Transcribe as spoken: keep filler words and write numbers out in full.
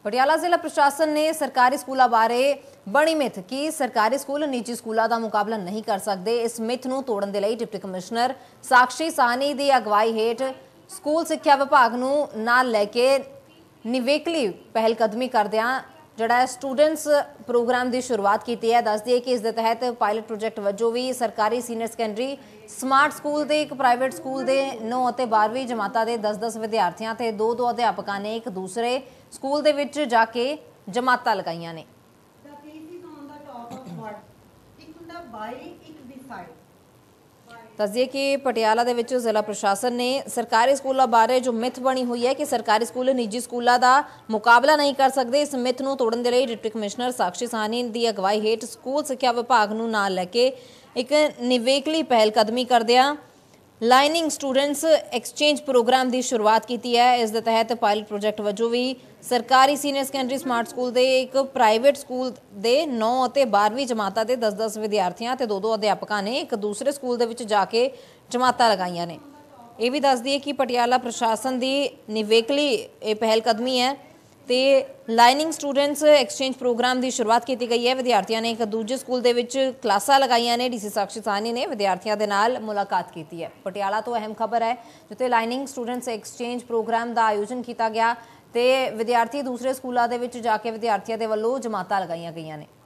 पटियाला जिला प्रशासन ने सरकारी स्कूलों बारे बनी मिथ कि सरकारी स्कूल निजी स्कूलों का मुकाबला नहीं कर सकते। इस मिथ नूं तोड़न दे लई डिप्टी कमिश्नर साक्षी साहनी की अगवाई हेठ स्कूल सिक्ख्या विभाग नूं नाल लैके निवेकली पहलकदमी करदिआं जिहड़ा स्टूडेंट्स प्रोग्राम की शुरुआत की है। दस दिए कि इस दे तहत पायलट प्रोजैक्ट वजों भी सरकारी सीनियर सैकेंडरी स्मार्ट स्कूल के एक प्राइवेट स्कूल के नौ और बारहवीं जमाता के दस दस विद्यार्थियों ते दो दो अध्यापकों ने एक दूसरे स्कूल दे विच जाके जमातां लगाईआं ने। दस दिए कि पटियाला दे विच जिला प्रशासन ने सरकारी स्कूलों बारे जो मिथ बनी हुई है कि सरकारी स्कूल निजी स्कूलों का मुकाबला नहीं कर सकते, इस मिथ नूं तोड़न दे लई डिप्टी कमिश्नर साक्षी साहनी की अगवाई हेठ स्कूल सिक्ख्या विभाग नूं नाल लैके एक निवेकली पहलकदमी करदिआं लाइनिंग स्टूडेंट्स एक्सचेंज प्रोग्राम की शुरुआत की है। इस दे तहत पायलट प्रोजैक्ट वजों भी सरकारी सीनियर सैकेंडरी स्मार्ट स्कूल के एक प्राइवेट स्कूल के नौ और बारहवीं जमाता के दस दस विद्यार्थियों ते दो दो अध्यापकों ने एक दूसरे स्कूल के विच जाके जमातां लगाईआं ने। यह भी दस दिए कि पटियाला प्रशासन की निवेकली ये पहलकदमी है तो लाइनिंग स्टूडेंट्स एक्सचेंज प्रोग्राम की शुरुआत की गई है। विद्यार्थियों ने एक दूजे स्कूल के विच क्लासां लगाईआं ने। डीसी साक्षी साहनी ने विद्यार्थियों के नाल मुलाकात की है। पटियाला तो अहम खबर है जिथे लाइनिंग स्टूडेंट्स एक्सचेंज प्रोग्राम का आयोजन किया गया तो विद्यार्थी दूसरे स्कूलों के विच जाके विद्यार्थियों के वल्लों जमातां लगाईआं गईआं ने।